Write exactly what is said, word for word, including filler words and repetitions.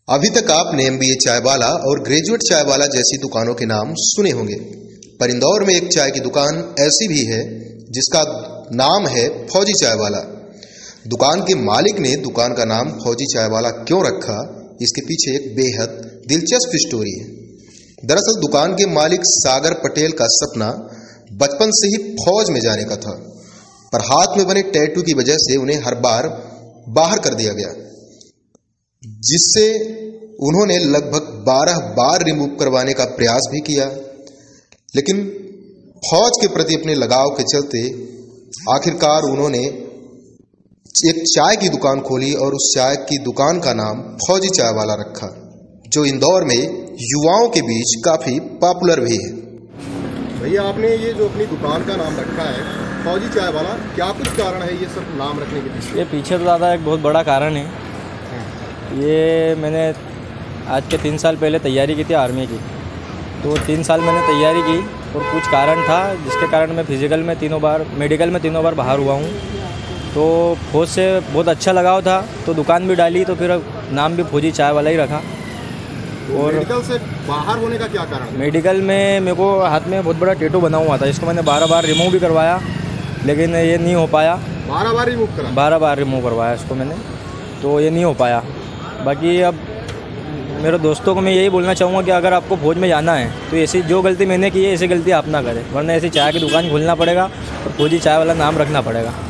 अभी तक आपने एमबीए चाय वाला और ग्रेजुएट चाय वाला जैसी दुकानों के नाम सुने होंगे, पर इंदौर में एक चाय की दुकान ऐसी भी है जिसका नाम है फौजी चाय वाला। दुकान के मालिक ने दुकान का नाम फौजी चाय वाला क्यों रखा, इसके पीछे एक बेहद दिलचस्प स्टोरी है। दरअसल दुकान के मालिक सागर पटेल का सपना बचपन से ही फौज में जाने का था, पर हाथ में बने टैटू की वजह से उन्हें हर बार बाहर कर दिया गया, जिससे उन्होंने लगभग बारह बार रिमूव करवाने का प्रयास भी किया, लेकिन फौज के प्रति अपने लगाव के चलते आखिरकार उन्होंने एक चाय की दुकान खोली और उस चाय की दुकान का नाम फौजी चाय वाला रखा, जो इंदौर में युवाओं के बीच काफी पॉपुलर भी है। भैया, आपने ये जो अपनी दुकान का नाम रखा है फौजी चाय वाला, क्या कुछ कारण है ये सब नाम रखने के पीछे? ये पीछे तो ज़्यादा एक बहुत बड़ा कारण है। ये मैंने आज के तीन साल पहले तैयारी की थी आर्मी की, तो तीन साल मैंने तैयारी की और कुछ कारण था जिसके कारण मैं फिज़िकल में तीनों बार, मेडिकल में तीनों बार बाहर हुआ हूँ। तो फौज से बहुत अच्छा लगाव था, तो दुकान भी डाली, तो फिर नाम भी फौजी चाय वाला ही रखा। और मेडिकल से बाहर होने का क्या कारण? मेडिकल में मेरे को हाथ में बहुत बड़ा टैटू बना हुआ था, इसको मैंने बारह बार रिमूव भी करवाया, लेकिन ये नहीं हो पाया। बारह बार रिमूव करा? बारह बार रिमूव करवाया इसको मैंने, तो ये नहीं हो पाया। बाकी अब मेरे दोस्तों को मैं यही बोलना चाहूँगा कि अगर आपको फौज में जाना है तो ऐसी जो गलती मैंने की है ऐसी गलती आप ना करें, वरना ऐसी चाय की दुकान खोलना पड़ेगा और फौजी चाय वाला नाम रखना पड़ेगा।